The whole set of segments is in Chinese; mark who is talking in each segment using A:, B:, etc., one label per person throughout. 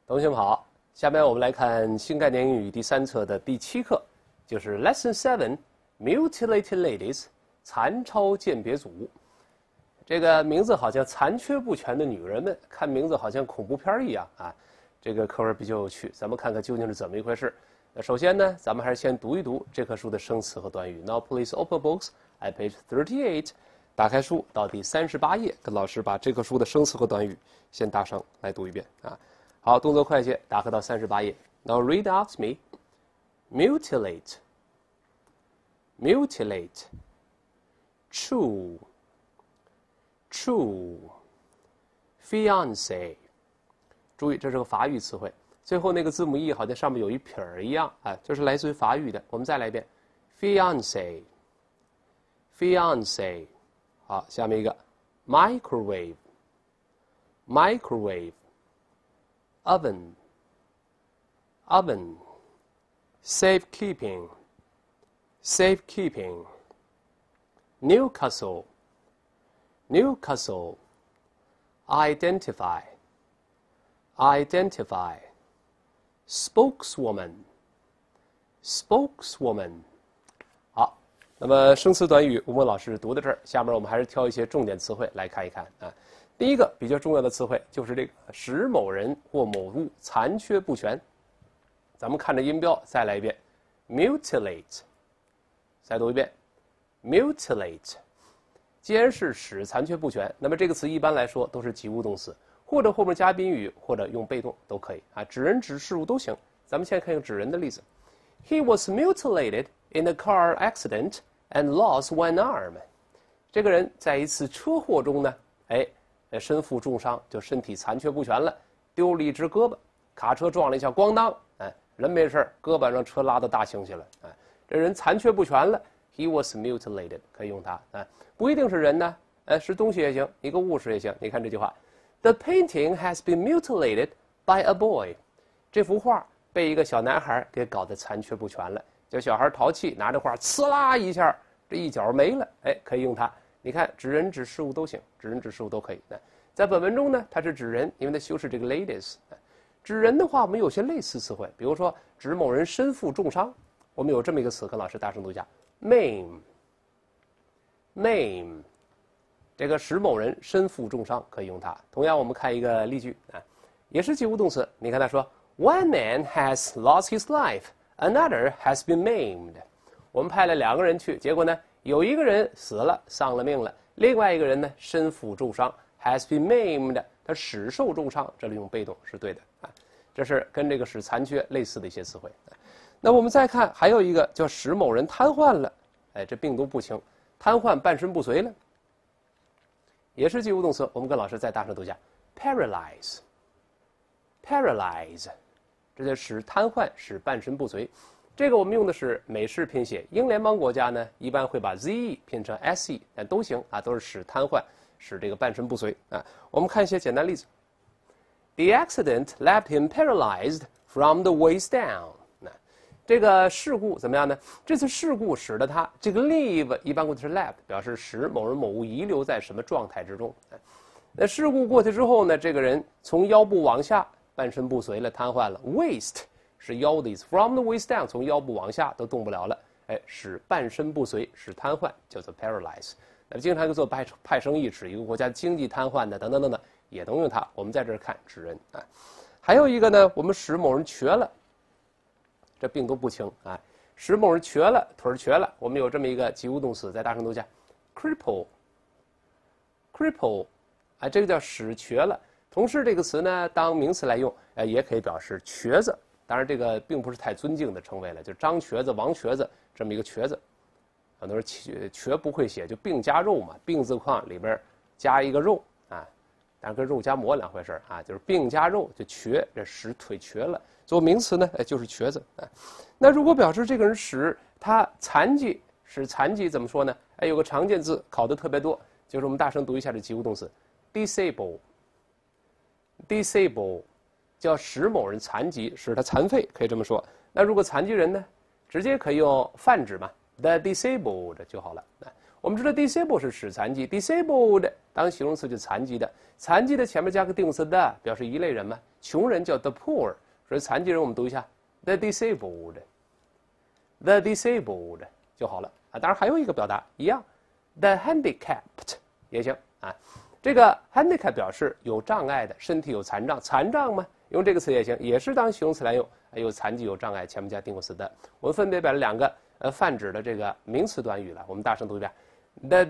A: 同学们好，下面我们来看新概念英语第3册的第7课，就是 Lesson 7 Mutilated Ladies 残超鉴别组。这个名字好像残缺不全的女人们，看名字好像恐怖片一样啊。这个课文比较有趣，咱们看看究竟是怎么一回事。那首先呢，咱们还是先读一读这课书的生词和短语。Now please open books at page 38。打开书到第38页，跟老师把这课书的生词和短语先搭上来读一遍啊。好，动作快些，打开到38页。Now read after me. Mutilate, mutilate, chew, chew, fiancé。注意，这是个法语词汇，最后那个字母 E 好像上面有一撇儿一样啊，这是来自于法语的。我们再来一遍 ，fiancé, fiancé。好，下面一个 microwave, microwave, oven, oven, safekeeping, safekeeping, Newcastle, Newcastle, identify, identify, spokeswoman, spokeswoman。好，那么生词短语吴梦老师读到这儿，下面我们还是挑一些重点词汇来看一看啊。第一个比较重要的词汇就是这个使某人或某物残缺不全。咱们看着音标再来一遍 ，mutilate， 再读一遍 ，mutilate。既然是使残缺不全，那么这个词一般来说都是及物动词，或者后面加宾语，或者用被动都可以啊，指人指事物都行。咱们现在看一个指人的例子 ，He was mutilated in a car accident and lost one arm。这个人在一次车祸中呢，身负重伤，就身体残缺不全了，丢了一只胳膊，卡车撞了一下，咣当，人没事，胳膊让车拉到大兴去了，这人残缺不全了 ，He was mutilated， 可以用它啊，不一定是人呢，是东西也行，一个物事也行。你看这句话 ，The painting has been mutilated by a boy， 这幅画被一个小男孩给搞得残缺不全了，这小孩淘气，拿着画呲啦一下，这一角没了，可以用它。你看，指人指事物都行，指人指事物都可以。在本文中呢，它是指人，因为它修饰这个 ladies。指人的话，我们有些类似词汇，比如说指某人身负重伤，我们有这么一个词，跟老师大声读一下 ，maim，maim， 这个使某人身负重伤可以用它。同样，我们看一个例句啊，也是及物动词。你看他说 ，One man has lost his life, another has been maimed。我们派了2个人去，结果呢？有一个人死了，丧了命了，另外一个人呢，身负重伤 ，has been maimed， 他使受重伤，这里用被动是对的啊。这是跟这个使残缺类似的一些词汇。那我们再看，还有一个叫使某人瘫痪了，这病毒不轻，瘫痪半身不遂了，也是及物动词。我们跟老师再大声读一下 ，paralyze，paralyze， 这就使瘫痪，使半身不遂。这个我们用的是美式拼写，英联邦国家呢一般会把 ze 拼成 se， 但都行啊，都是使瘫痪，使这个半身不遂啊。我们看一些简单例子 ，The accident left him paralyzed from the waist down。这个事故怎么样呢？这次事故使得他这个 leave 一般过去是 left， 表示使某人某物遗留在什么状态之中。那事故过去之后呢，这个人从腰部往下半身不遂了，瘫痪了 ，waist。是腰的意思 ，from the waist down， 从腰部往下都动不了了，使半身不遂，使瘫痪，叫做 paralyze。那经常做派生意，指一个国家经济瘫痪的等等等等，也能用它。我们在这儿看指人啊。还有一个呢，我们使某人瘸了，这病都不轻啊，使某人瘸了，腿瘸了。我们有这么一个及物动词，在大声读一下 ，cripple，cripple， 这个叫使瘸了。同时这个词呢，当名词来用，也可以表示瘸子。当然，这个并不是太尊敬的称谓了，就张瘸子、王瘸子这么一个瘸子。很多人瘸不会写，就病加肉嘛，病字框里边加一个肉啊，当然跟肉加馍2回事啊，就是病加肉就瘸，这使腿瘸了。做名词呢，就是瘸子啊。那如果表示这个人使他残疾，使残疾怎么说呢？有个常见字考得特别多，就是我们大声读一下这及物动词 ，disable，disable。叫使某人残疾，使他残废，可以这么说。那如果残疾人呢，直接可以用泛指嘛 ，the disabled 就好了。 我们知道 disable 是使残疾 ，disabled 当形容词就残疾的，残疾的前面加个定词的，表示一类人嘛。穷人叫 the poor， 所以残疾人我们读一下 the disabled，the disabled 就好了啊。当然还有一个表达一样 ，the handicapped 也行啊。这个 handicap 表示有障碍的，身体有残障，残障嘛，用这个词也行，也是当形容词来用。有残疾有障碍，前面加定词的。我们分别摆了两个泛指的这个名词短语了，我们大声读一遍 ：the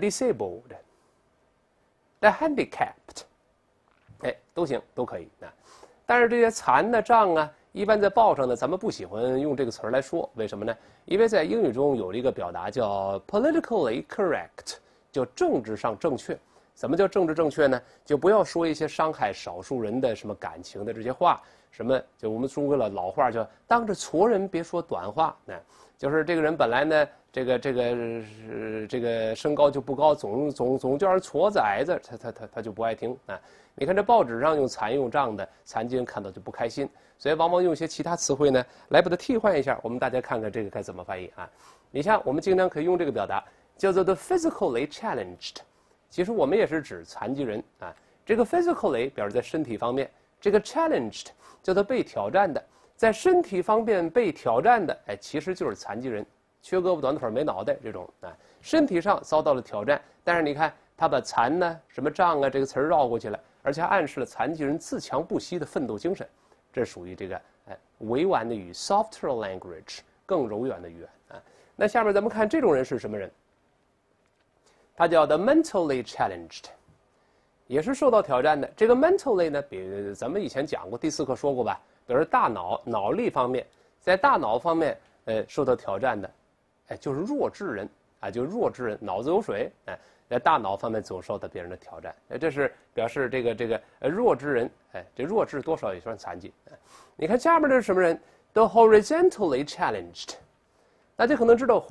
A: disabled，the handicapped， 哎，都行，都可以啊。但是这些残的障啊，一般在报上呢，咱们不喜欢用这个词儿来说，为什么呢？因为在英语中有一个表达叫 politically correct， 叫政治上正确。怎么叫政治正确呢？就不要说一些伤害少数人的什么感情的这些话，什么就我们中国的老话叫当着矬人别说短话，就是这个人本来呢，这个身高就不高，总叫人矬子矮子，他就不爱听啊。你看这报纸上用残用障的，残疾人看到就不开心，所以往往用一些其他词汇呢来把它替换一下。我们大家看看这个该怎么翻译啊？你像我们经常可以用这个表达，叫做 the physically challenged。其实我们也是指残疾人啊，这个 physically 表示在身体方面，这个 challenged 叫做被挑战的，在身体方面被挑战的，哎，其实就是残疾人，缺胳膊短腿没脑袋这种啊，身体上遭到了挑战，但是你看他把残呢、什么障啊这个词儿绕过去了，而且还暗示了残疾人自强不息的奋斗精神，这属于这个委婉的语 softer language 更柔软的语言啊。那下面咱们看这种人是什么人？他叫 the mentally challenged， 也是受到挑战的。这个 mentally 呢，比咱们以前讲过，第4课说过吧，比如大脑力方面，在大脑方面，受到挑战的，哎，就是弱智人啊，就弱智人，脑子有水，哎，在大脑方面总受到别人的挑战，这是表示这个弱智人，哎，这弱智多少也算残疾。你看下面这是什么人 ？the horizontally challenged， 大家可能知道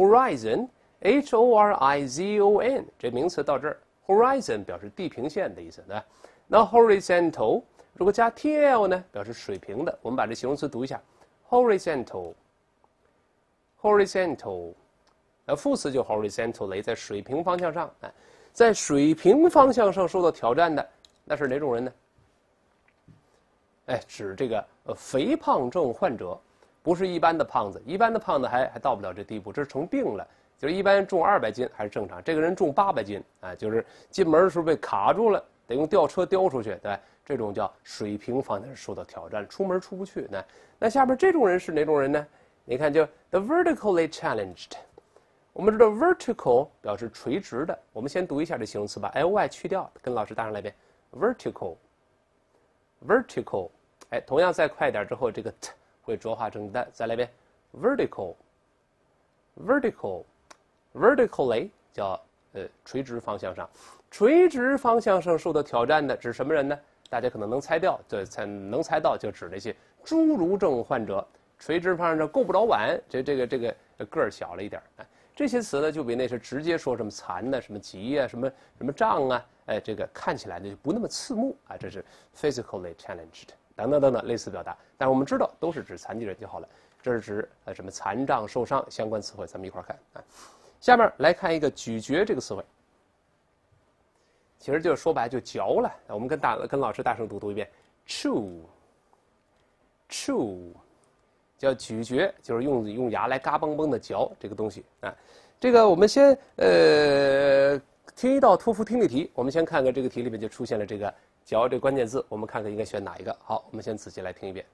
A: horizon。Horizon 这名词到这儿 ，horizon 表示地平线的意思，对吧？那 horizontal 如果加 tl 呢，表示水平的。我们把这形容词读一下 ，horizontal，horizontal， 副词就 horizontally， 在水平方向上，在水平方向上受到挑战的，那是哪种人呢？哎，指这个肥胖症患者，不是一般的胖子，一般的胖子还到不了这地步，这是成病了。就是一般重200斤还是正常，这个人重800斤啊，就是进门的时候被卡住了，得用吊车吊出去，对吧？这种叫水平方向受到挑战，出门出不去。那下边这种人是哪种人呢？你看，就 the vertically challenged。我们知道 vertical 表示垂直的，我们先读一下这形容词吧 ，ly 去掉，跟老师大声来一遍 ，vertical，vertical， 哎，同样再快点之后，这个 t 会浊化成的，再来一遍 vertical。vertically 叫垂直方向上，垂直方向上受到挑战的指什么人呢？大家可能能猜到，能猜到就指那些侏儒症患者，垂直方向上够不着碗，这个个儿小了一点。这些词呢，就比那些直接说什么残的、什么疾啊、什么障啊，哎，这个看起来呢就不那么刺目啊。这是 physically challenged 等等类似表达，但是我们知道都是指残疾人就好了。这是指什么残障、受伤相关词汇，咱们一块儿看啊。下面来看一个咀嚼这个词汇，其实就说白就嚼了。我们跟老师大声读一遍 ，chew， 叫咀嚼，就是用牙来嘎嘣嘣的嚼这个东西啊。这个我们先听一道托福听力题，我们先看看这个题里面就出现了这个嚼这关键字，我们看看应该选哪一个。好，我们先仔细来听一遍。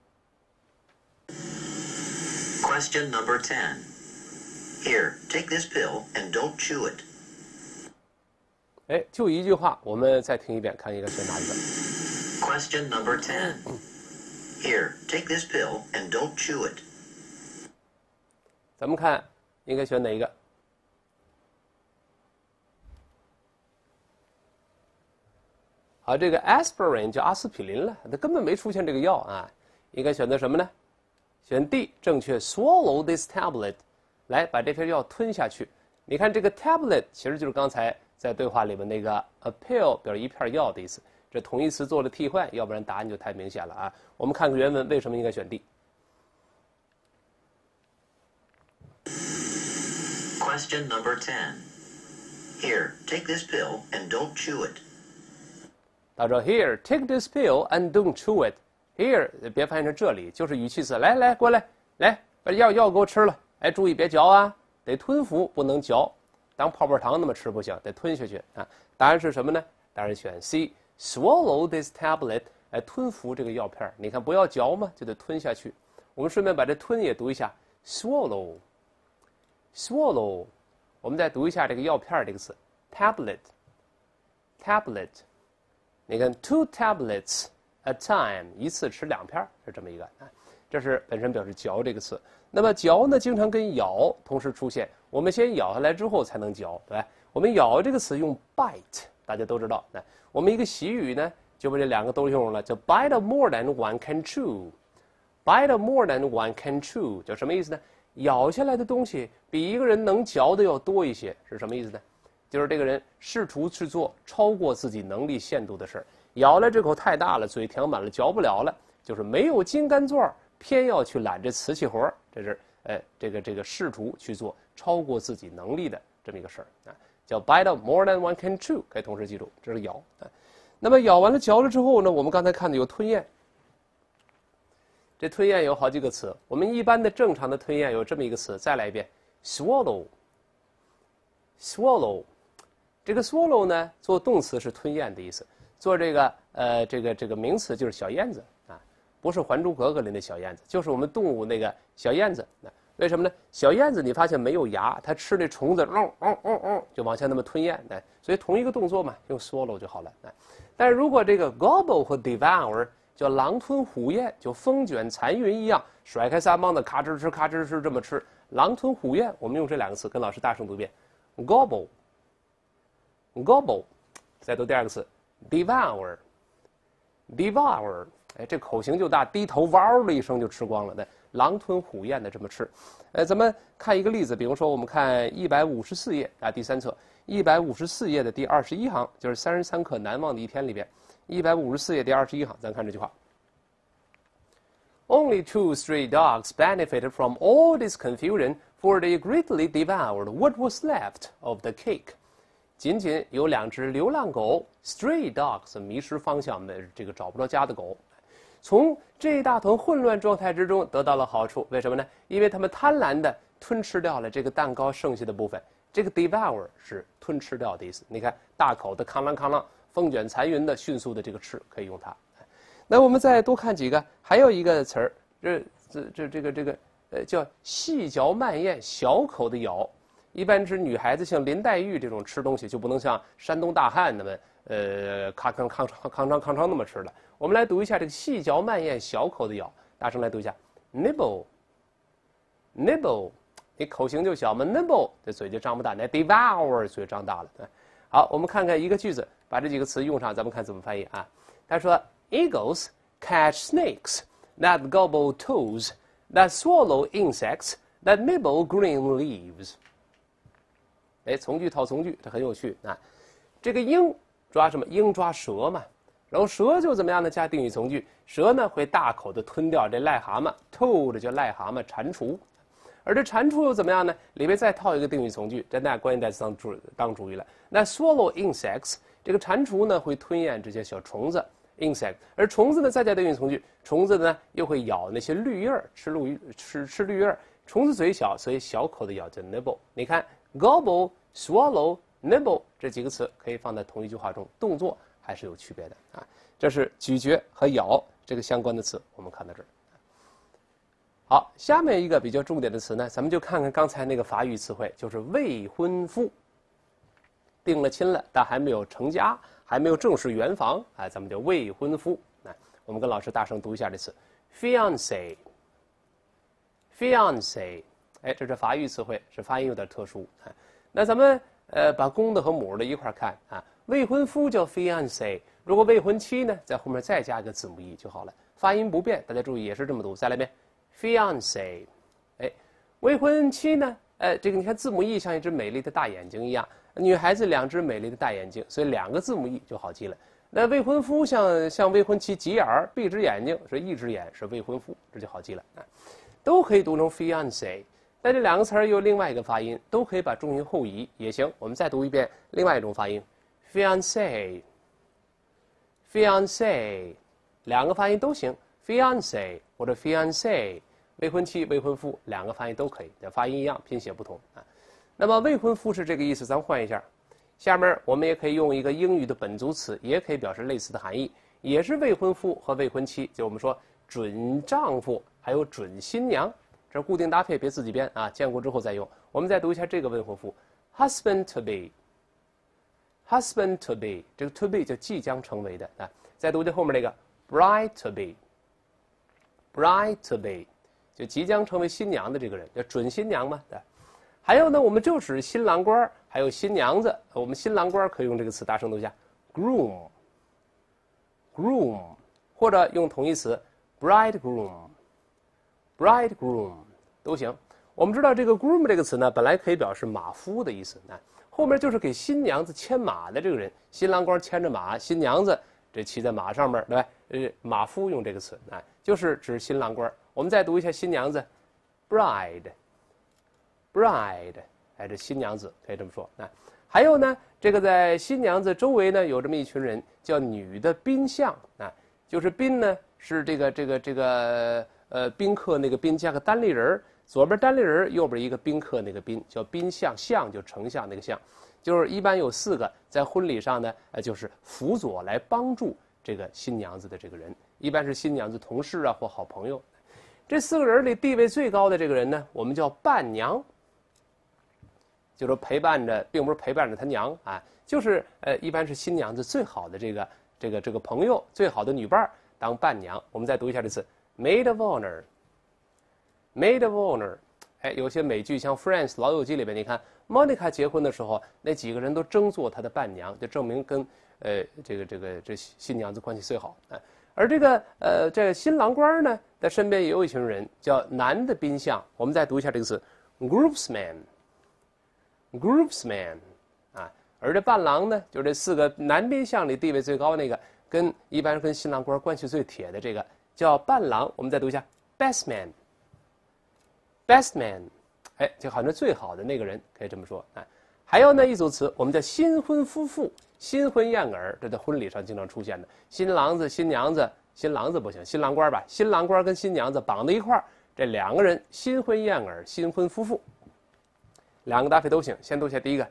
B: Question number 10. Here, take this pill and don't chew it.
A: 哎，就一句话，我们再听一遍，看应该选哪一个。
B: Question number 10. Here, take this pill and don't chew it.
A: 咱们看应该选哪一个？好，这个 aspirin 叫阿司匹林了，它根本没出现这个药啊，应该选择什么呢？选 D， 正确 ，swallow this tablet， 来把这片药吞下去。你看这个 tablet 其实就是刚才在对话里面那个 a pill 表示一片药的意思，这同义词做了替换，要不然答案就太明显了啊。我们看看原文为什么应该选 D。
B: Question number 10. Here, take this pill and don't chew it.
A: 他说 Here, take this pill and don't chew it. Here 别翻译成这里，就是语气词。来过来，来把药给我吃了。哎，注意别嚼啊，得吞服，不能嚼。当泡泡糖那么吃不行，得吞下去啊。答案是什么呢？答案选 C. Swallow this tablet. 哎，吞服这个药片。你看不要嚼嘛，就得吞下去。我们顺便把这吞也读一下 ，swallow。swallow。我们再读一下这个药片这个词 ，tablet。tablet。你看 two tablets a time， 一次吃2片是这么一个啊。这是本身表示嚼这个词。那么嚼呢，经常跟咬同时出现。我们先咬下来之后才能嚼，对吧？我们咬这个词用 bite， 大家都知道。那我们一个习语呢，就把这2个都用了，叫 bite more than one can chew。bite more than one can chew， 叫什么意思呢？咬下来的东西比一个人能嚼的要多一些，是什么意思呢？就是这个人试图去做超过自己能力限度的事儿，咬了这口太大了，嘴填满了，嚼不了了，就是没有金刚钻，偏要去揽这瓷器活儿，这是这个试图去做超过自己能力的这么一个事儿啊，叫 bite more than one can chew， 可以同时记住，这是咬啊。那么咬完了嚼了之后呢，我们刚才看的有吞咽，这吞咽有好几个词，我们一般的正常的吞咽有这么一个词，再来一遍 swallow。swallow， 这个 swallow 呢，做动词是吞咽的意思，做这个名词就是小燕子啊，不是《还珠格格》里的小燕子，就是我们动物那个小燕子。为什么呢？小燕子你发现没有牙，它吃那虫子，就往下那么吞咽，所以同一个动作嘛，用 swallow 就好了。但是如果这个 gobble 和 devour 叫狼吞虎咽，就风卷残云一样，甩开3帮子，咔哧吃，咔哧吃，这么吃，狼吞虎咽。我们用这2个词，跟老师大声读一遍 ，gobble，gobble， 再读第2个词 ，devour，devour。哎，这口型就大，低头哇的一声就吃光了。狼吞虎咽的这么吃。咱们看一个例子，比如说我们看154页啊，第3册154页的第21行，就是33课难忘的一天里边，154页第21行，咱看这句话。Only 2 stray dogs benefited from all this confusion, for they greatly devoured what was left of the cake. 仅仅有2只流浪狗 ，stray dogs 迷失方向的这个找不着家的狗。从这一大团混乱状态之中得到了好处，为什么呢？因为他们贪婪地吞吃掉了这个蛋糕剩下的部分。这个 devour 是吞吃掉的意思。你看，大口的康啷康啷，风卷残云的迅速的这个吃，可以用它。那我们再多看几个，还有一个词儿，叫细嚼慢咽，小口的咬。一般指女孩子像林黛玉这种吃东西，就不能像山东大汉那么康昌那么吃了。我们来读一下这个细嚼慢咽小口的咬，大声来读一下 nibble，nibble， 你口型就小嘛 ，nibble 这嘴就张不大，那 devour 嘴张大了。好，我们看看一个句子，把这几个词用上，咱们看怎么翻译啊。他说 Eagles catch snakes that gobble toes, that swallow insects, that nibble green leaves。哎，从句套从句，这很有趣啊。这个鹰抓什么？鹰抓蛇嘛。然后蛇就怎么样呢？加定语从句，蛇呢会大口的吞掉这癞蛤蟆 ，toad 叫癞蛤蟆，蟾蜍。而这蟾蜍又怎么样呢？里面再套一个定语从句，这那关键代词当主语了。那 swallow insects， 这个蟾蜍呢会吞咽这些小虫子 insect， 而虫子呢再加定语从句，虫子呢又会咬那些绿叶，吃绿叶。虫子嘴小，所以小口的咬叫 nibble。你看 gobble、swallow、nibble 这几个词可以放在同一句话中，动作还是有区别的啊。这是咀嚼和咬这个相关的词，我们看到这儿。好，下面一个比较重点的词呢，咱们就看看刚才那个法语词汇，就是未婚夫。定了亲了，但还没有成家，还没有正式圆房，哎，咱们叫未婚夫。来，我们跟老师大声读一下这词 ，fiancé，fiancé， 哎，这是法语词汇，是发音有点特殊。哎，那咱们把公的和母的一块看啊，未婚夫叫 fiancé， 如果未婚妻呢，在后面再加一个字母 e 就好了，发音不变，大家注意也是这么读。再来一遍 ，fiancé， 哎，未婚妻呢？这个你看字母 e 像一只美丽的大眼睛一样，女孩子2只美丽的大眼睛，所以2个字母 e 就好记了。那未婚夫像未婚妻急眼儿，闭只眼睛，所以一只眼是未婚夫，这就好记了啊。都可以读成 fiancé， 但这两个词儿有另外一个发音，都可以把重音后移也行。我们再读一遍另外一种发音 ，fiancé，fiancé， 两个发音都行 ，fiancé 或者 fiancé， 未婚妻、未婚夫两个发音都可以，发音一样，拼写不同啊。那么未婚夫是这个意思，咱们换一下。下面我们也可以用一个英语的本族词，也可以表示类似的含义，也是未婚夫和未婚妻，就我们说准丈夫还有准新娘，这固定搭配，别自己编啊，见过之后再用。我们再读一下这个未婚夫 ，husband to be，husband to be， 这个 to be 就即将成为的啊。再读这后面那个 bride to be，bride to be 就即将成为新娘的这个人，叫准新娘嘛，对。还有呢，我们就指新郎官还有新娘子。我们新郎官可以用这个词，大声读一下 groom，groom， 或者用同义词 bridegroom，bridegroom 都行。我们知道这个 groom 这个词呢，本来可以表示马夫的意思，后面就是给新娘子牵马的这个人，新郎官牵着马，新娘子这骑在马上面，对吧？马夫用这个词，就是指新郎官。我们再读一下新娘子 bride，bride， 这新娘子可以这么说啊。还有呢，这个在新娘子周围呢有这么一群人，叫女的宾相啊，就是宾呢是这个宾客那个宾加个单立人，左边单立人，右边一个宾客那个宾，叫宾相，相就丞相那个相，就是一般有4个在婚礼上呢，就是辅佐来帮助这个新娘子的这个人，一般是新娘子同事啊或好朋友。这4个人里地位最高的这个人呢，我们叫伴娘。就是陪伴着，并不是陪伴着他娘啊，就是一般是新娘子最好的这个朋友，最好的女伴当伴娘。我们再读一下这词 ，maid of honor，maid of honor。有些美剧像《Friends》老友记里边，你看 Monica 结婚的时候，那几个人都争做她的伴娘，就证明跟这新娘子关系最好啊。而这新郎官呢，在身边也有一群人叫男的宾相。我们再读一下这个词 ，groomsman。groomsman 啊，而这伴郎呢，就这4个男宾相里地位最高那个，一般跟新郎官关系最铁的这个叫伴郎。我们再读一下 bestman，bestman， 就好像最好的那个人，可以这么说啊。还有呢一组词，我们叫新婚夫妇，新婚燕尔，这在婚礼上经常出现的。新郎子、新娘子，新郎子不行，新郎官吧，新郎官跟新娘子绑在一块儿，这2个人新婚燕尔，新婚夫妇。2个搭配都行，先读一下第一个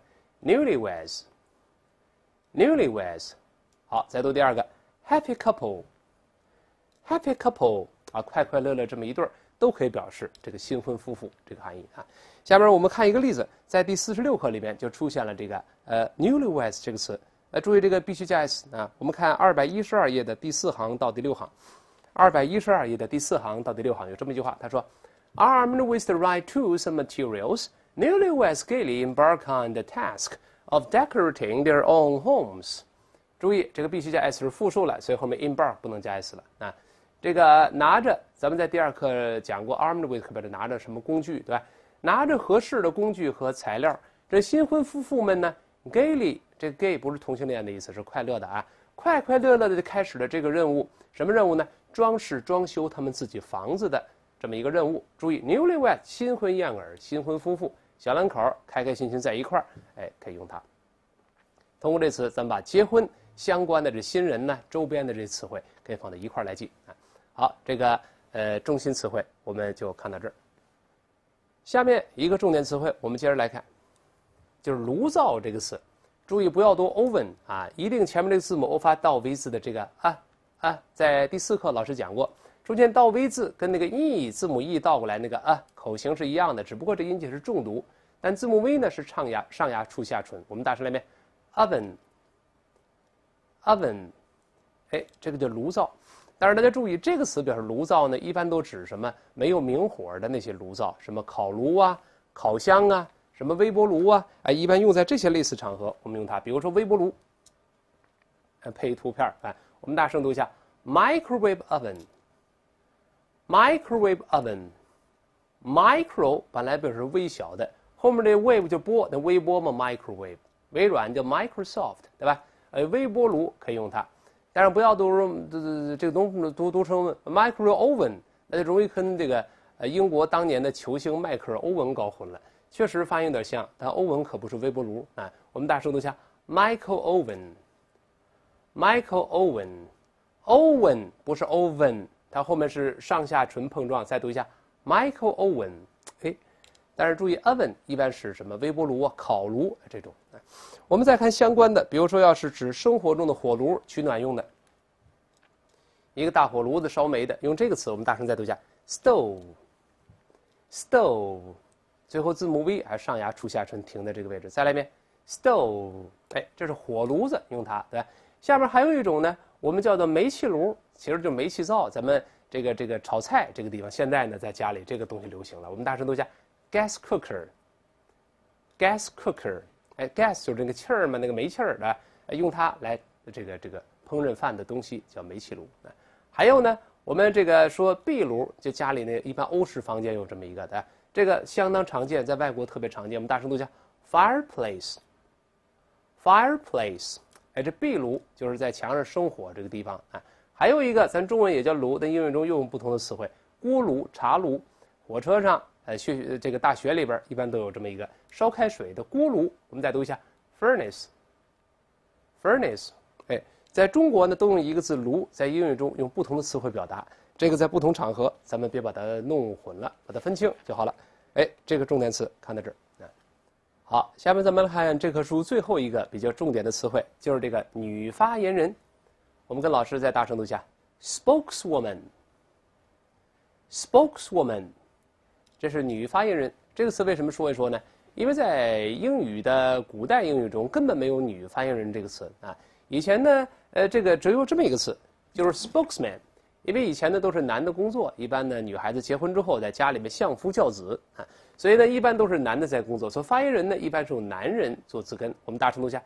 A: newlyweds， 好，再读第2个 happy couple，happy couple 啊，快快乐乐这么一对儿，都可以表示这个新婚夫妇这个含义啊。下边我们看一个例子，在第46课里面就出现了这个newlyweds 这个词，注意这个必须加 s 啊。我们看212页的第4行到第6行，212页的第4行到第6行有这么一句话，他说 ，Armed with the right tools and materials。Newlyweds gaily embark on the task of decorating their own homes。注意，这个必须加 s 是复数了，所以后面 embark 不能加 s 了啊。这个拿着，咱们在第2课讲过 ，armed with 可表示拿着什么工具，对吧？拿着合适的工具和材料，这新婚夫妇们呢 ，gaily 这 gay 不是同性恋的意思，是快乐的啊，快快乐乐的开始了这个任务。什么任务呢？装饰装修他们自己房子的这么一个任务。注意 ，newlywed 新婚燕尔，新婚夫妇。小两口开开心心在一块儿，可以用它。通过这词，咱们把结婚相关的这新人呢，周边的这词汇可以放在一块儿来记啊。好，这个中心词汇我们就看到这儿。下面一个重点词汇，我们接着来看，就是炉灶这个词。注意不要读 oven 啊，一定前面这个字母 o 发倒 v 字的这个在第4课老师讲过。中间倒 v 字跟那个 e 字母 e 倒过来那个口型是一样的，只不过这音节是重读，但字母 v 呢是上牙触下唇。我们大声来一遍 oven， 这个叫炉灶。但是大家注意，这个词表示炉灶呢，一般都指什么没有明火的那些炉灶，什么烤炉啊、烤箱啊、什么微波炉啊，一般用在这些类似场合，我们用它。比如说微波炉，配图片，我们大声读一下 microwave oven。microwave oven，micro 本来表示微小的，后面这 wave 就波，那微波嘛 microwave。微软叫 Microsoft， 对吧？微波炉可以用它，但是不要读这个读成 microwave oven， 那就容易跟这个英国当年的球星迈克尔·欧文搞混了，确实发音有点像，但欧文可不是微波炉啊。我们大声读下 Michael Owen，Michael Owen，Owen 不是 Oven， 它后面是上下唇碰撞，再读一下 Michael Owen。哎，但是注意 oven 一般是什么微波炉啊、烤炉这种。我们再看相关的，比如说要是指生活中的火炉取暖用的，一个大火炉子烧煤的，用这个词我们大声再读一下 stove，stove， 最后字母 v 还是上牙触下唇停在这个位置，再来一遍 stove， 哎，这是火炉子用它，对吧？下面还有一种呢，我们叫做煤气炉，其实就是煤气灶，咱们这个炒菜这个地方，现在呢在家里这个东西流行了，我们大声读一下 gas cooker，gas cooker， 哎 ，gas 就是那个气儿嘛，那个煤气儿的，用它来这个烹饪饭的东西叫煤气炉。还有呢，我们这个说壁炉，就家里呢一般欧式房间有这么一个的，这个相当常见，在外国特别常见。我们大声读一下 fireplace，fireplace， 哎，这壁炉就是在墙上生火这个地方啊。还有一个，咱中文也叫炉，但英语中又用不同的词汇，锅炉、茶炉。火车上，这个大学里边一般都有这么一个烧开水的锅炉。我们再读一下 furnace，furnace， 哎，在中国呢都用一个字炉，在英语中用不同的词汇表达。这个在不同场合，咱们别把它弄混了，把它分清就好了。哎，这个重点词看到这儿。好，下面咱们来看这棵书最后一个比较重点的词汇，就是这个女发言人。我们跟老师再大声读一下 spokeswoman，spokeswoman， 这是女发言人。这个词为什么说一说呢？因为在英语的古代英语中根本没有女发言人这个词啊。以前呢，这个只有这么一个词，就是 spokesman。因为以前呢都是男的工作，一般呢女孩子结婚之后在家里面相夫教子啊，所以呢一般都是男的在工作，所以发言人呢一般是由男人做字根。我们大声读一下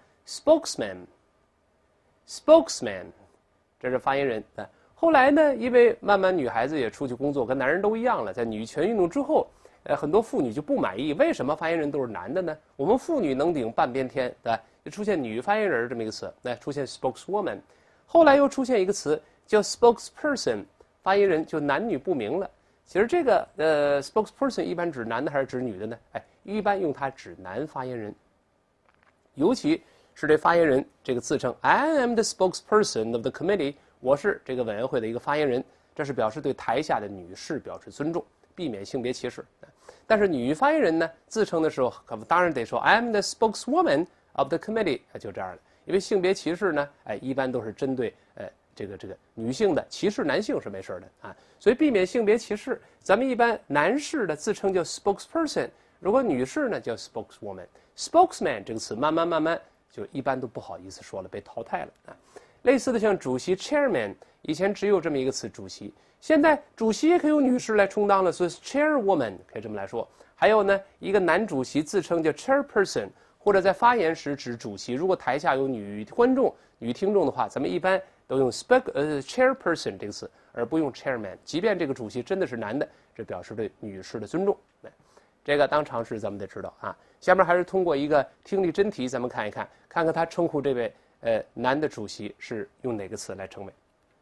A: spokesman，spokesman。这是发言人啊。后来呢，因为慢慢女孩子也出去工作，跟男人都一样了。在女权运动之后，很多妇女就不满意，为什么发言人都是男的呢？我们妇女能顶半边天，对吧？就出现女发言人这么一个词，来出现 spokeswoman。后来又出现一个词叫 spokesperson， 发言人就男女不明了。其实这个spokesperson 一般指男的还是指女的呢？哎，一般用它指男发言人，尤其是这发言人这个自称 I am the spokesperson of the committee， 我是这个委员会的一个发言人，这是表示对台下的女士表示尊重，避免性别歧视。但是女发言人呢，自称的时候可当然得说 I am the spokeswoman of the committee， 就这样的。因为性别歧视呢，哎，一般都是针对这个女性的，歧视男性是没事的啊。所以避免性别歧视，咱们一般男士的自称叫 spokesperson， 如果女士呢叫 spokeswoman。spokesman 这个词慢慢就一般都不好意思说了，被淘汰了啊。类似的像主席 chairman， 以前只有这么一个词主席，现在主席也可以由女士来充当了，所以 chairwoman 可以这么来说。还有呢，一个男主席自称叫 chairperson， 或者在发言时指主席。如果台下有女观众、女听众的话，咱们一般都用 chairperson 这个词，而不用 chairman。即便这个主席真的是男的，这表示对女士的尊重。这个当常识咱们得知道啊。下面还是通过一个听力真题，咱们看一看，看看他称呼这位男的主席是用哪个词来称谓。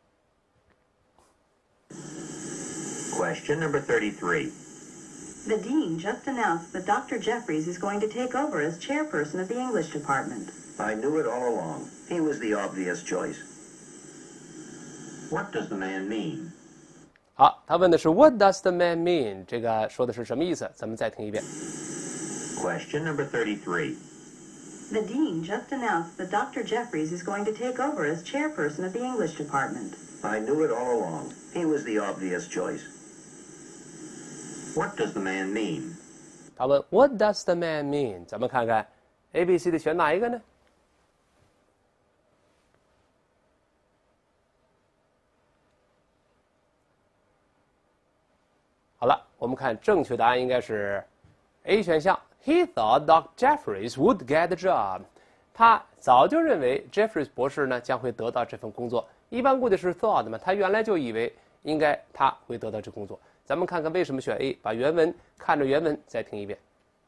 B: Question number 33.
C: The dean just announced that Dr. Jeffries is going to take over as chairperson of the English department.
B: I knew it all along. He was the obvious choice. What does the man mean?
A: 好，他问的是 What does the man mean？ 这个说的是什么意思？咱们再听一遍。
B: Question number 33.
C: The dean just announced that Dr. Jeffries is going to take over as chairperson of the English department.
B: I knew it all along. He was the obvious choice. What does the man mean?
A: 他问 What does the man mean？ 咱们看看 A、B、C 的选哪一个呢？好了，我们看正确答案应该是 A 选项。He thought Dr. Jeffries would get the job。他早就认为 Jeffries 博士呢将会得到这份工作。一般估计是 thought 嘛，他原来就以为应该他会得到这工作。咱们看看为什么选 A， 把原文看着原文再听一遍。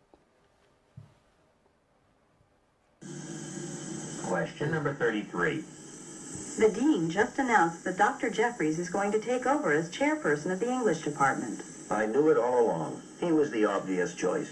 B: Question number 33.
C: The dean just announced that Dr. Jeffries is going to take over as chairperson of the English department.
B: I knew it all along. He was the obvious choice.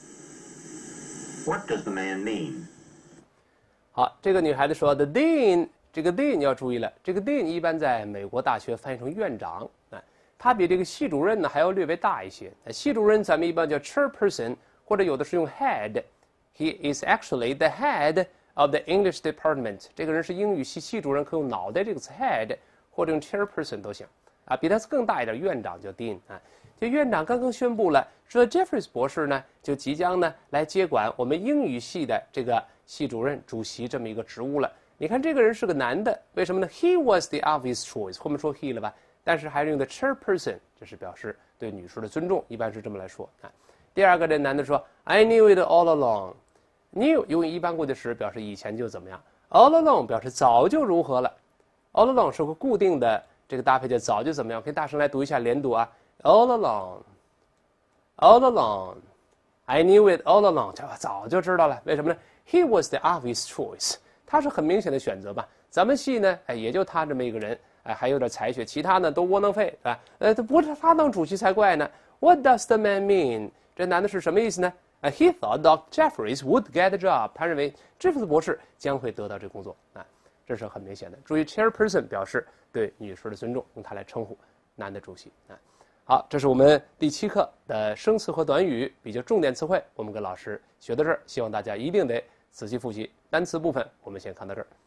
B: What does the man mean?
A: 好，这个女孩子说 The dean， 这个 dean 要注意了，这个 dean 一般在美国大学翻译成院长啊，他比这个系主任呢还要略微大一些。系主任咱们一般叫 chairperson， 或者有的是用 head。He is actually the head of the English department。这个人是英语系系主任，可以用脑袋这个词 head， 或者用 chairperson 都行啊。比他更大一点，院长叫 dean 啊。这院长刚刚宣布了，说 Jeffries 博士呢就即将呢来接管我们英语系的这个系主任、主席这么一个职务了。你看这个人是个男的，为什么呢 ？He was the obvious choice， 后面说 he 了吧？但是还是用的 chairperson， 这是表示对女士的尊重，一般是这么来说啊。第二个，这男的说 I knew it all along。Knew 用一般过去时表示以前就怎么样 ，all along 表示早就如何了。all along 是个固定的这个搭配，叫早就怎么样。可以大声来读一下，连读啊。All along, all along, I knew it all along。这早就知道了，为什么呢 ？He was the obvious choice， 他是很明显的选择吧。咱们系呢，也就他这么一个人，还有点才学，其他呢都窝囊废啊。不是他当主席才怪呢。What does the man mean？ 这男的是什么意思呢？He thought Dr. Jeffries would get the job。他认为詹弗斯博士将会得到这个工作啊，这是很明显的。注意 chairperson 表示对女士的尊重，用它来称呼男的主席啊。好，这是我们第7课的生词和短语比较重点词汇，我们跟老师学到这儿，希望大家一定得仔细复习。单词部分我们先看到这儿。